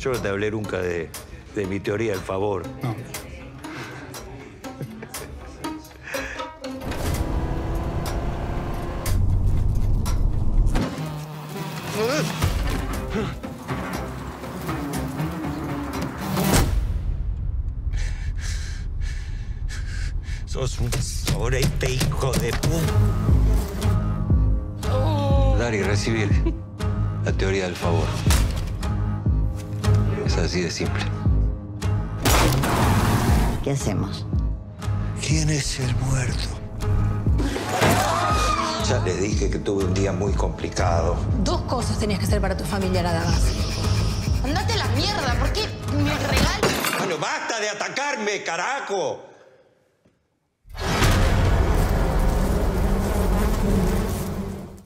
Yo no te hablé nunca de mi teoría del favor. No. Sos un sorete, hijo de puta. Dar y recibir. La teoría del favor. Es así de simple. ¿Qué hacemos? ¿Quién es el muerto? Ya les dije que tuve un día muy complicado. 2 cosas tenías que hacer para tu familia nada más. ¡Andate a la mierda! ¿Por qué me regalas? Bueno, basta de atacarme, carajo.